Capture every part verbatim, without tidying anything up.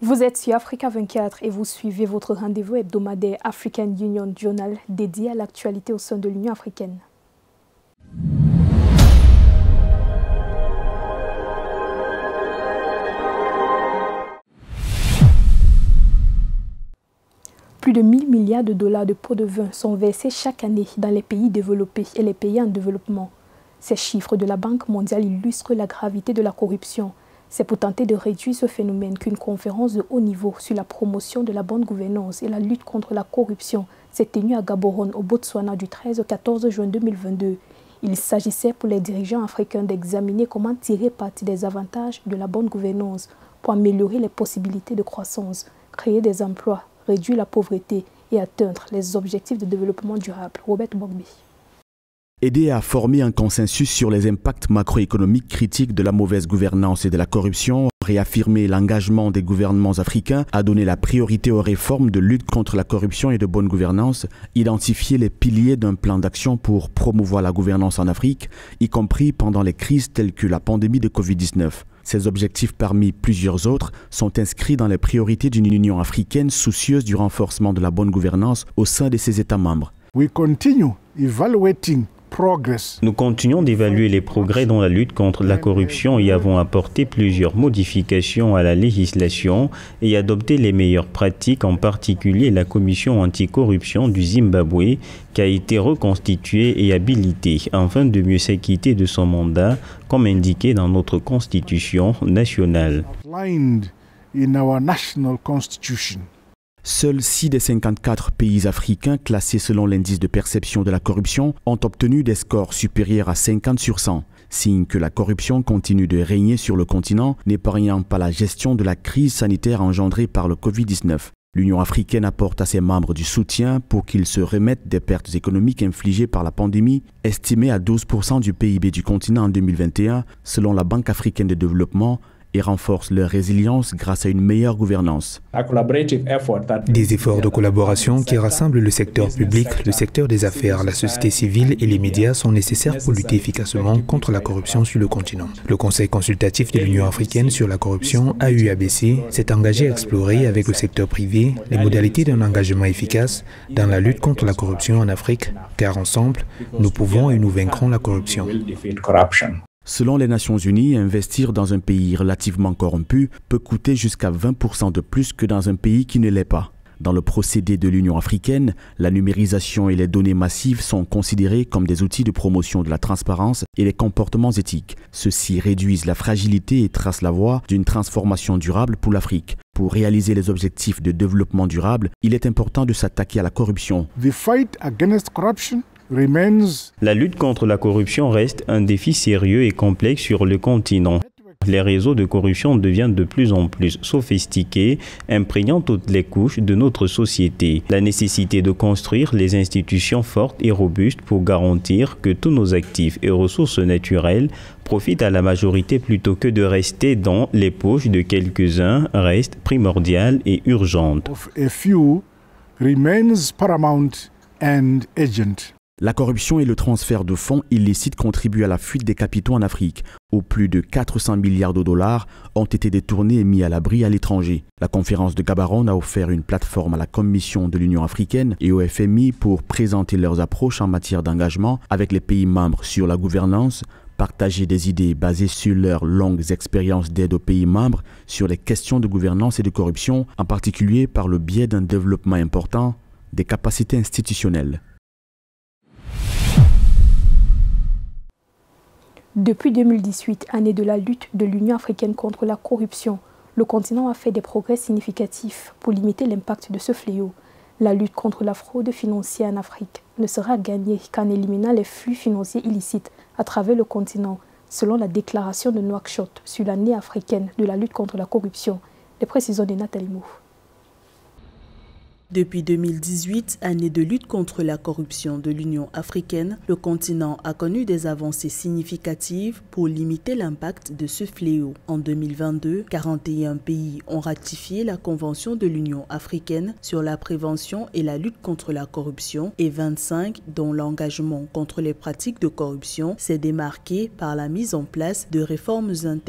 Vous êtes sur Africa vingt-quatre et vous suivez votre rendez-vous hebdomadaire African Union Journal dédié à l'actualité au sein de l'Union africaine. Plus de mille milliards de dollars de pots de vin sont versés chaque année dans les pays développés et les pays en développement. Ces chiffres de la Banque mondiale illustrent la gravité de la corruption. C'est pour tenter de réduire ce phénomène qu'une conférence de haut niveau sur la promotion de la bonne gouvernance et la lutte contre la corruption s'est tenue à Gaborone, au Botswana, du treize au quatorze juin deux mille vingt-deux. Il s'agissait pour les dirigeants africains d'examiner comment tirer parti des avantages de la bonne gouvernance pour améliorer les possibilités de croissance, créer des emplois, réduire la pauvreté et atteindre les objectifs de développement durable. Robert Bogby. Aider à former un consensus sur les impacts macroéconomiques critiques de la mauvaise gouvernance et de la corruption, réaffirmer l'engagement des gouvernements africains à donner la priorité aux réformes de lutte contre la corruption et de bonne gouvernance, identifier les piliers d'un plan d'action pour promouvoir la gouvernance en Afrique, y compris pendant les crises telles que la pandémie de Covid dix-neuf. Ces objectifs, parmi plusieurs autres, sont inscrits dans les priorités d'une Union africaine soucieuse du renforcement de la bonne gouvernance au sein de ses États membres. We continue evaluating Nous continuons d'évaluer les progrès dans la lutte contre la corruption et avons apporté plusieurs modifications à la législation et adopté les meilleures pratiques, en particulier la commission anticorruption du Zimbabwe qui a été reconstituée et habilitée afin de mieux s'acquitter de son mandat comme indiqué dans notre constitution nationale. Seuls six des cinquante-quatre pays africains classés selon l'indice de perception de la corruption ont obtenu des scores supérieurs à cinquante sur cent, signe que la corruption continue de régner sur le continent, n'épargnant pas la gestion de la crise sanitaire engendrée par le Covid dix-neuf. L'Union africaine apporte à ses membres du soutien pour qu'ils se remettent des pertes économiques infligées par la pandémie, estimées à douze pour cent du P I B du continent en deux mille vingt et un, selon la Banque africaine de développement, et renforcent leur résilience grâce à une meilleure gouvernance. Des efforts de collaboration qui rassemblent le secteur public, le secteur des affaires, la société civile et les médias sont nécessaires pour lutter efficacement contre la corruption sur le continent. Le Conseil consultatif de l'Union africaine sur la corruption, A U A B C, s'est engagé à explorer avec le secteur privé les modalités d'un engagement efficace dans la lutte contre la corruption en Afrique, car ensemble, nous pouvons et nous vaincrons la corruption. Selon les Nations Unies, investir dans un pays relativement corrompu peut coûter jusqu'à vingt pour cent de plus que dans un pays qui ne l'est pas. Dans le procédé de l'Union africaine, la numérisation et les données massives sont considérées comme des outils de promotion de la transparence et des comportements éthiques. Ceux-ci réduisent la fragilité et tracent la voie d'une transformation durable pour l'Afrique. Pour réaliser les objectifs de développement durable, il est important de s'attaquer à la corruption. The fight against corruption La lutte contre la corruption reste un défi sérieux et complexe sur le continent. Les réseaux de corruption deviennent de plus en plus sophistiqués, imprégnant toutes les couches de notre société. La nécessité de construire les institutions fortes et robustes pour garantir que tous nos actifs et ressources naturelles profitent à la majorité plutôt que de rester dans les poches de quelques-uns reste primordiale et urgente. La corruption et le transfert de fonds illicites contribuent à la fuite des capitaux en Afrique, où plus de quatre cents milliards de dollars ont été détournés et mis à l'abri à l'étranger. La conférence de Gaborone a offert une plateforme à la Commission de l'Union africaine et au F M I pour présenter leurs approches en matière d'engagement avec les pays membres sur la gouvernance, partager des idées basées sur leurs longues expériences d'aide aux pays membres sur les questions de gouvernance et de corruption, en particulier par le biais d'un développement important des capacités institutionnelles. Depuis deux mille dix-huit, année de la lutte de l'Union africaine contre la corruption, le continent a fait des progrès significatifs pour limiter l'impact de ce fléau. La lutte contre la fraude financière en Afrique ne sera gagnée qu'en éliminant les flux financiers illicites à travers le continent, selon la déclaration de Nouakchott sur l'année africaine de la lutte contre la corruption. Les précisions de Nathalie Mou. Depuis deux mille dix-huit, année de lutte contre la corruption de l'Union africaine, le continent a connu des avancées significatives pour limiter l'impact de ce fléau. En deux mille vingt-deux, quarante et un pays ont ratifié la Convention de l'Union africaine sur la prévention et la lutte contre la corruption et vingt-cinq dont l'engagement contre les pratiques de corruption s'est démarqué par la mise en place de réformes internes.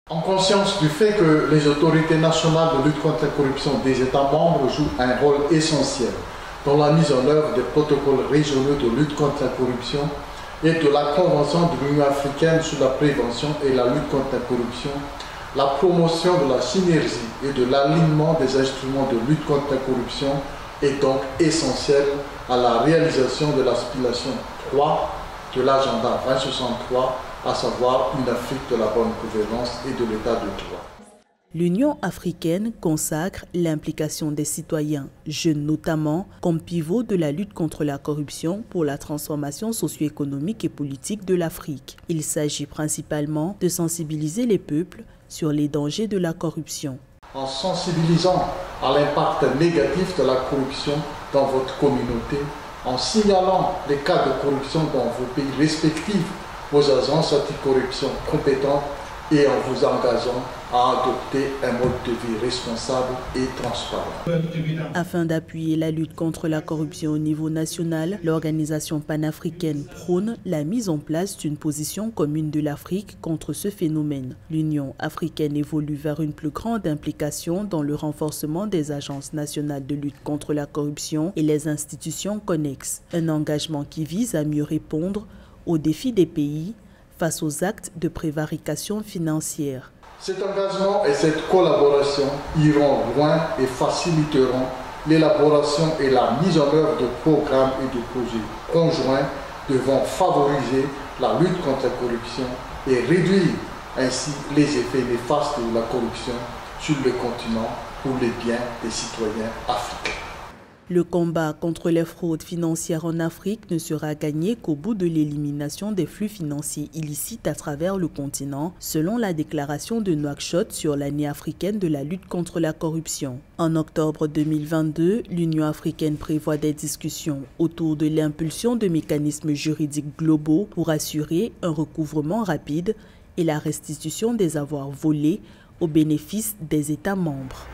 En conscience du fait que les autorités nationales de lutte contre la corruption des États membres jouent un rôle essentiel dans la mise en œuvre des protocoles régionaux de lutte contre la corruption et de la Convention de l'Union africaine sur la prévention et la lutte contre la corruption, la promotion de la synergie et de l'alignement des instruments de lutte contre la corruption est donc essentielle à la réalisation de l'aspiration trois de l'agenda vingt soixante-trois, à savoir une Afrique de la bonne gouvernance et de l'état de droit. L'Union africaine consacre l'implication des citoyens, jeunes notamment, comme pivot de la lutte contre la corruption pour la transformation socio-économique et politique de l'Afrique. Il s'agit principalement de sensibiliser les peuples sur les dangers de la corruption. En sensibilisant à l'impact négatif de la corruption dans votre communauté, en signalant les cas de corruption dans vos pays respectifs aux agences anticorruption compétentes et en vous engageant à adopter un mode de vie responsable et transparent. Afin d'appuyer la lutte contre la corruption au niveau national, l'organisation panafricaine prône la mise en place d'une position commune de l'Afrique contre ce phénomène. L'Union africaine évolue vers une plus grande implication dans le renforcement des agences nationales de lutte contre la corruption et les institutions connexes. Un engagement qui vise à mieux répondre aux défis des pays face aux actes de prévarication financière. Cet engagement et cette collaboration iront loin et faciliteront l'élaboration et la mise en œuvre de programmes et de projets conjoints devant favoriser la lutte contre la corruption et réduire ainsi les effets néfastes de la corruption sur le continent pour le bien des citoyens africains. Le combat contre les fraudes financières en Afrique ne sera gagné qu'au bout de l'élimination des flux financiers illicites à travers le continent, selon la déclaration de Nouakchott sur l'année africaine de la lutte contre la corruption. En octobre deux mille vingt-deux, l'Union africaine prévoit des discussions autour de l'impulsion de mécanismes juridiques globaux pour assurer un recouvrement rapide et la restitution des avoirs volés au bénéfice des États membres.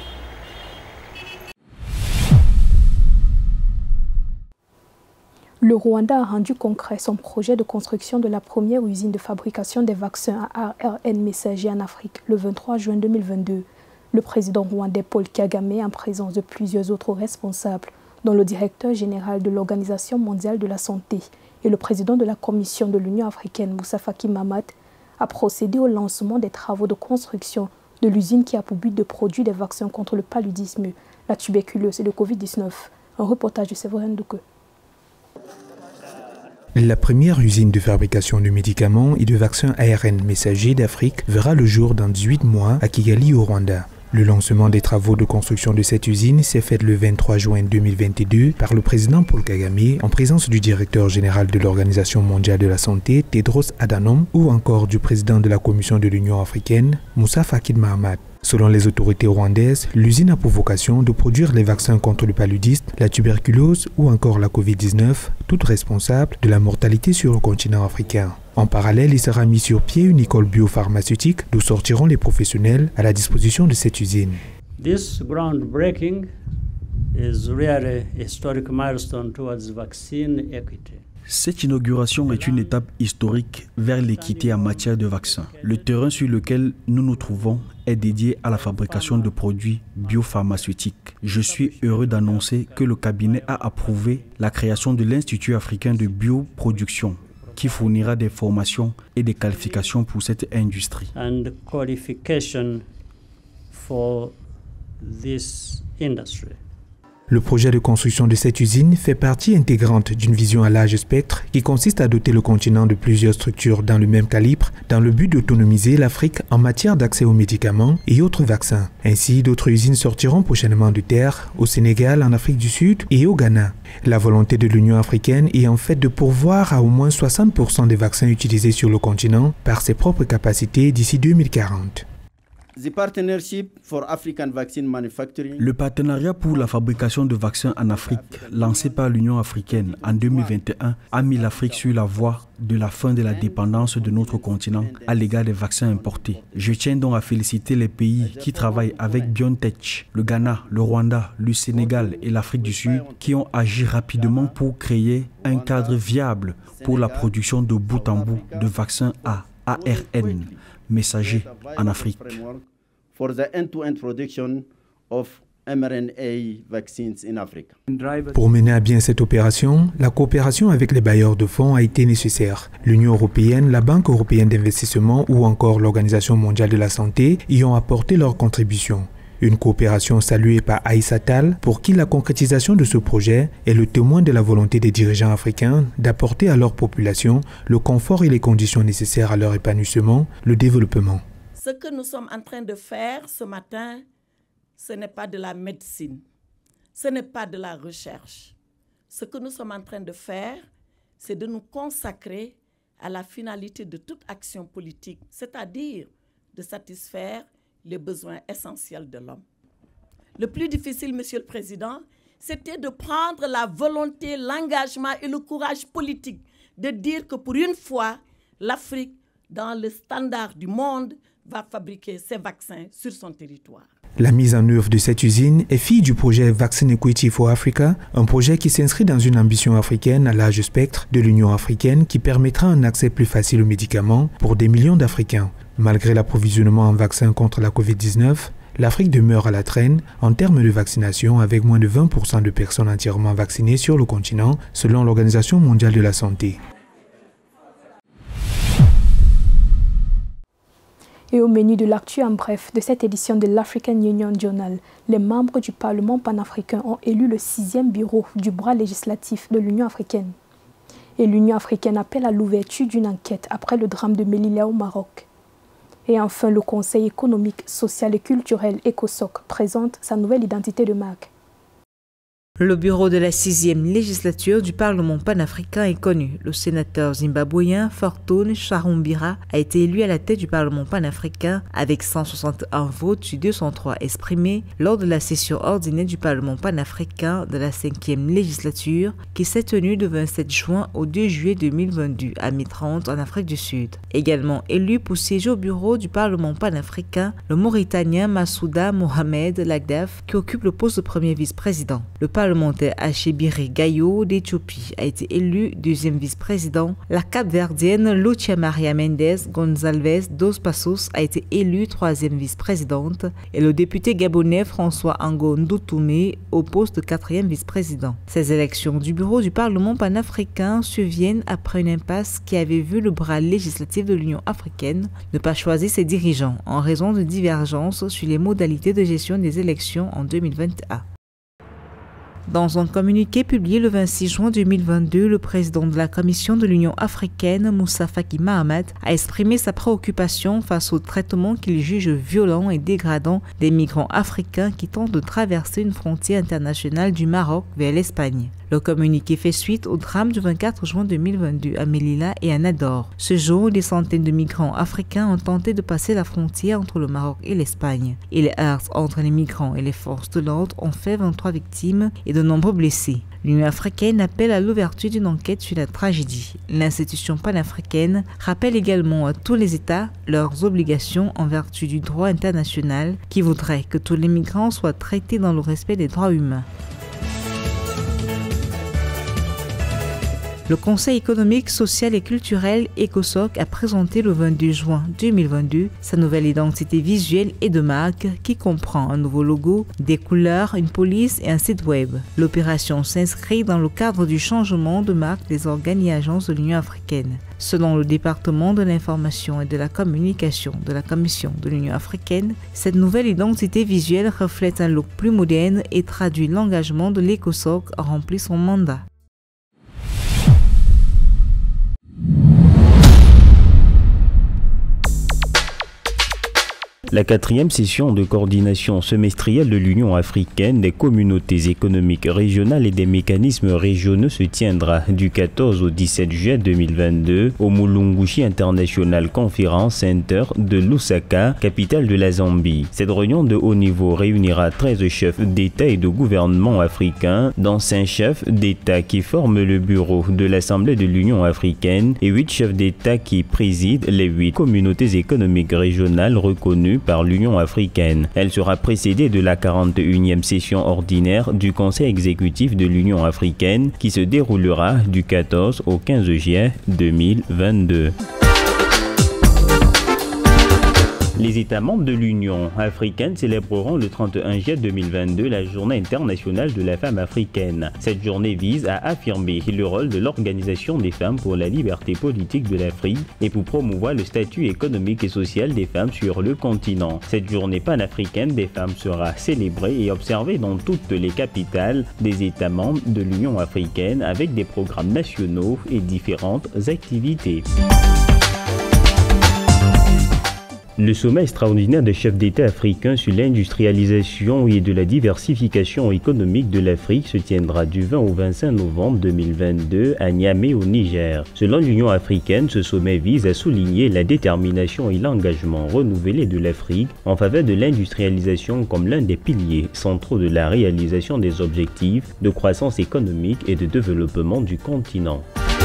Le Rwanda a rendu concret son projet de construction de la première usine de fabrication des vaccins à A R N messager en Afrique le vingt-trois juin deux mille vingt-deux. Le président rwandais Paul Kagame, en présence de plusieurs autres responsables, dont le directeur général de l'Organisation mondiale de la santé et le président de la Commission de l'Union africaine, Moussa Faki Mahamat, a procédé au lancement des travaux de construction de l'usine qui a pour but de produire des vaccins contre le paludisme, la tuberculose et le Covid dix-neuf. Un reportage de Séverin Douke. La première usine de fabrication de médicaments et de vaccins A R N messagers d'Afrique verra le jour dans dix-huit mois à Kigali au Rwanda. Le lancement des travaux de construction de cette usine s'est fait le vingt-trois juin deux mille vingt-deux par le président Paul Kagame en présence du directeur général de l'Organisation mondiale de la santé, Tedros Adhanom, ou encore du président de la Commission de l'Union africaine, Moussa Faki Mahamat. Selon les autorités rwandaises, l'usine a pour vocation de produire les vaccins contre le paludisme, la tuberculose ou encore la Covid dix-neuf, toutes responsables de la mortalité sur le continent africain. En parallèle, il sera mis sur pied une école biopharmaceutique d'où sortiront les professionnels à la disposition de cette usine. This groundbreaking is really a historic milestone towards vaccine equity. Cette inauguration est une étape historique vers l'équité en matière de vaccins. Le terrain sur lequel nous nous trouvons est dédié à la fabrication de produits biopharmaceutiques. Je suis heureux d'annoncer que le cabinet a approuvé la création de l'Institut africain de bioproduction, qui fournira des formations et des qualifications pour cette industrie. And qualification for this industry. Le projet de construction de cette usine fait partie intégrante d'une vision à large spectre qui consiste à doter le continent de plusieurs structures dans le même calibre dans le but d'autonomiser l'Afrique en matière d'accès aux médicaments et autres vaccins. Ainsi, d'autres usines sortiront prochainement de terre au Sénégal, en Afrique du Sud et au Ghana. La volonté de l'Union africaine est en fait de pourvoir à au moins soixante pour cent des vaccins utilisés sur le continent par ses propres capacités d'ici deux mille quarante. The partnership for African vaccine manufacturing. Le partenariat pour la fabrication de vaccins en Afrique, lancé par l'Union africaine en deux mille vingt et un, a mis l'Afrique sur la voie de la fin de la dépendance de notre continent à l'égard des vaccins importés. Je tiens donc à féliciter les pays qui travaillent avec BioNTech, le Ghana, le Rwanda, le Sénégal et l'Afrique du Sud, qui ont agi rapidement pour créer un cadre viable pour la production de bout en bout de vaccins A A R N, messager en Afrique. Pour mener à bien cette opération, la coopération avec les bailleurs de fonds a été nécessaire. L'Union européenne, la Banque européenne d'investissement ou encore l'Organisation mondiale de la santé y ont apporté leur contribution. Une coopération saluée par Aïssa Tall, pour qui la concrétisation de ce projet est le témoin de la volonté des dirigeants africains d'apporter à leur population le confort et les conditions nécessaires à leur épanouissement, le développement. Ce que nous sommes en train de faire ce matin, ce n'est pas de la médecine, ce n'est pas de la recherche. Ce que nous sommes en train de faire, c'est de nous consacrer à la finalité de toute action politique, c'est-à-dire de satisfaire les besoins essentiels de l'homme. Le plus difficile, Monsieur le Président, c'était de prendre la volonté, l'engagement et le courage politique de dire que pour une fois, l'Afrique, dans le standard du monde, va fabriquer ses vaccins sur son territoire. La mise en œuvre de cette usine est fille du projet Vaccine Equity for Africa, un projet qui s'inscrit dans une ambition africaine à large spectre de l'Union africaine qui permettra un accès plus facile aux médicaments pour des millions d'Africains. Malgré l'approvisionnement en vaccins contre la COVID dix-neuf, l'Afrique demeure à la traîne en termes de vaccination avec moins de vingt pour cent de personnes entièrement vaccinées sur le continent, selon l'Organisation mondiale de la santé. Et au menu de l'actu en bref de cette édition de l'African Union Journal, les membres du Parlement panafricain ont élu le sixième bureau du bras législatif de l'Union africaine. Et l'Union africaine appelle à l'ouverture d'une enquête après le drame de Melilla au Maroc. Et enfin, le Conseil économique, social et culturel ECOSOC présente sa nouvelle identité de marque. Le bureau de la sixième législature du Parlement panafricain est connu. Le sénateur zimbabwéen Fortune Charumbira a été élu à la tête du Parlement panafricain avec cent soixante et un votes sur deux cent trois exprimés lors de la session ordinaire du Parlement panafricain de la cinquième législature qui s'est tenue du vingt-sept juin au deux juillet deux mille vingt-deux à mi-trente en Afrique du Sud. Également élu pour siéger au bureau du Parlement panafricain, le Mauritanien Massouda Mohamed Lagdaf qui occupe le poste de premier vice-président. Le Le parlementaire Achebiri Gayo d'Éthiopie a été élu deuxième vice-président. La Cap-Verdienne Lucia Maria Mendes Gonçalves dos Passos a été élue troisième vice-présidente et le député gabonais François Ango Ndoutoumé au poste de quatrième vice-président. Ces élections du bureau du Parlement panafricain surviennent après une impasse qui avait vu le bras législatif de l'Union africaine ne pas choisir ses dirigeants en raison de divergences sur les modalités de gestion des élections en deux mille vingt et un. Dans un communiqué publié le vingt-six juin deux mille vingt-deux, le président de la Commission de l'Union africaine, Moussa Faki Mahamat, a exprimé sa préoccupation face au traitement qu'il juge violent et dégradant des migrants africains qui tentent de traverser une frontière internationale du Maroc vers l'Espagne. Le communiqué fait suite au drame du vingt-quatre juin deux mille vingt-deux à Melilla et à Nador. Ce jour, des centaines de migrants africains ont tenté de passer la frontière entre le Maroc et l'Espagne. Et les heurts entre les migrants et les forces de l'ordre ont fait vingt-trois victimes et de nombreux blessés. L'Union africaine appelle à l'ouverture d'une enquête sur la tragédie. L'institution panafricaine rappelle également à tous les États leurs obligations en vertu du droit international qui voudrait que tous les migrants soient traités dans le respect des droits humains. Le Conseil économique, social et culturel ECOSOC a présenté le vingt-deux juin deux mille vingt-deux sa nouvelle identité visuelle et de marque qui comprend un nouveau logo, des couleurs, une police et un site web. L'opération s'inscrit dans le cadre du changement de marque des organes et agences de l'Union africaine. Selon le département de l'information et de la communication de la Commission de l'Union africaine, cette nouvelle identité visuelle reflète un look plus moderne et traduit l'engagement de l'ECOSOC à remplir son mandat. La quatrième session de coordination semestrielle de l'Union africaine, des communautés économiques régionales et des mécanismes régionaux se tiendra du quatorze au dix-sept juillet deux mille vingt-deux au Mulungushi International Conference Center de Lusaka, capitale de la Zambie. Cette réunion de haut niveau réunira treize chefs d'État et de gouvernement africains, dont cinq chefs d'État qui forment le bureau de l'Assemblée de l'Union africaine et huit chefs d'État qui président les huit communautés économiques régionales reconnues par l'Union africaine. Elle sera précédée de la quarante et unième session ordinaire du Conseil exécutif de l'Union africaine qui se déroulera du quatorze au quinze juillet deux mille vingt-deux. Les États membres de l'Union africaine célébreront le trente et un juillet deux mille vingt-deux la Journée internationale de la femme africaine. Cette journée vise à affirmer le rôle de l'Organisation des femmes pour la liberté politique de l'Afrique et pour promouvoir le statut économique et social des femmes sur le continent. Cette journée panafricaine des femmes sera célébrée et observée dans toutes les capitales des États membres de l'Union africaine avec des programmes nationaux et différentes activités. Le sommet extraordinaire des chefs d'État africains sur l'industrialisation et de la diversification économique de l'Afrique se tiendra du vingt au vingt-cinq novembre deux mille vingt-deux à Niamey au Niger. Selon l'Union africaine, ce sommet vise à souligner la détermination et l'engagement renouvelé de l'Afrique en faveur de l'industrialisation comme l'un des piliers centraux de la réalisation des objectifs de croissance économique et de développement du continent.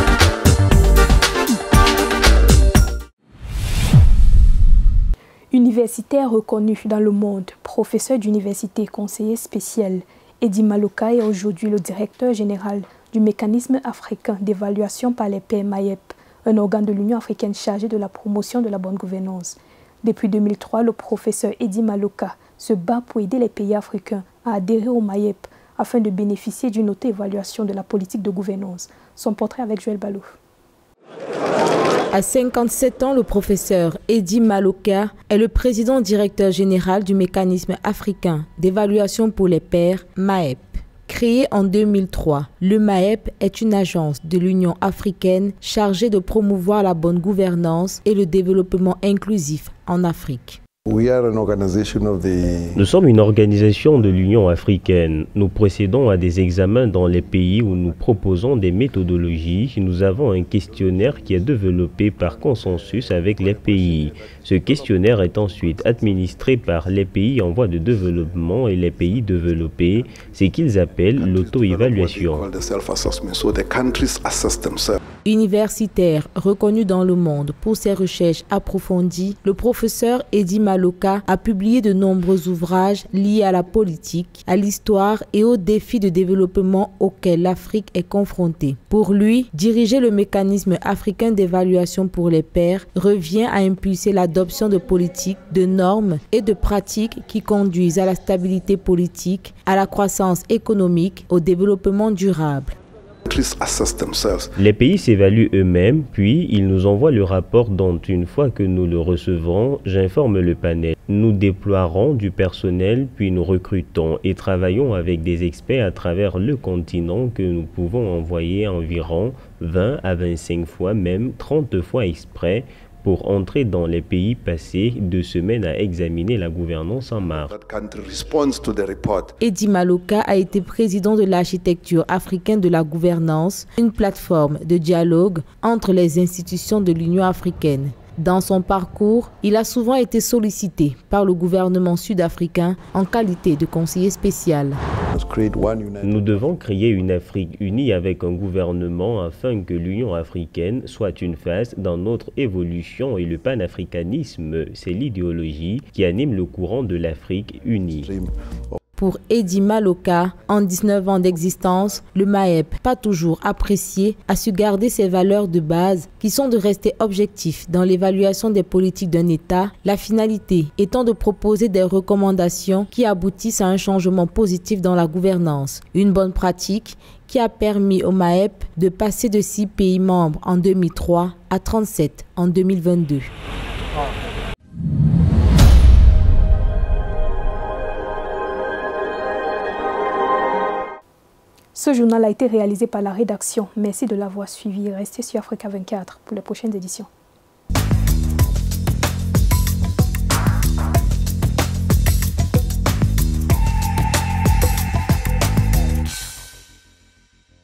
Universitaire reconnu dans le monde, professeur d'université, conseiller spécial, Eddy Maloka est aujourd'hui le directeur général du mécanisme africain d'évaluation par les pairs M A E P, un organe de l'Union africaine chargé de la promotion de la bonne gouvernance. Depuis deux mille trois, le professeur Eddy Maloka se bat pour aider les pays africains à adhérer au M A E P afin de bénéficier d'une auto-évaluation de la politique de gouvernance. Son portrait avec Joël Balouf. À cinquante-sept ans, le professeur Eddy Maloka est le président directeur général du mécanisme africain d'évaluation pour les pairs M A E P. Créé en deux mille trois, le M A E P est une agence de l'Union africaine chargée de promouvoir la bonne gouvernance et le développement inclusif en Afrique. Nous sommes une organisation de l'Union africaine. Nous procédons à des examens dans les pays où nous proposons des méthodologies. Nous avons un questionnaire qui est développé par consensus avec les pays. Ce questionnaire est ensuite administré par les pays en voie de développement et les pays développés, ce qu'ils appellent l'auto-évaluation. Universitaire reconnu dans le monde pour ses recherches approfondies, le professeur Eddy Maloka a publié de nombreux ouvrages liés à la politique, à l'histoire et aux défis de développement auxquels l'Afrique est confrontée. Pour lui, diriger le mécanisme africain d'évaluation pour les pairs revient à impulser l'adoption de politiques, de normes et de pratiques qui conduisent à la stabilité politique, à la croissance économique, au développement durable. Les pays s'évaluent eux-mêmes, puis ils nous envoient le rapport dont, une fois que nous le recevons, j'informe le panel. Nous déploierons du personnel, puis nous recrutons et travaillons avec des experts à travers le continent que nous pouvons envoyer environ vingt à vingt-cinq fois, même trente fois exprès, pour entrer dans les pays passés deux semaines à examiner la gouvernance en marche. Eddy Maloka a été président de l'architecture africaine de la gouvernance, une plateforme de dialogue entre les institutions de l'Union africaine. Dans son parcours, il a souvent été sollicité par le gouvernement sud-africain en qualité de conseiller spécial. Nous devons créer une Afrique unie avec un gouvernement afin que l'Union africaine soit une phase dans notre évolution et le panafricanisme, c'est l'idéologie qui anime le courant de l'Afrique unie. Pour Eddy Maloka, en dix-neuf ans d'existence, le M A E P, pas toujours apprécié, a su garder ses valeurs de base qui sont de rester objectif dans l'évaluation des politiques d'un État, la finalité étant de proposer des recommandations qui aboutissent à un changement positif dans la gouvernance. Une bonne pratique qui a permis au M A E P de passer de six pays membres en deux mille trois à trente-sept en deux mille vingt-deux. Ce journal a été réalisé par la rédaction. Merci de l'avoir suivi. Restez sur Africa vingt-quatre pour les prochaines éditions.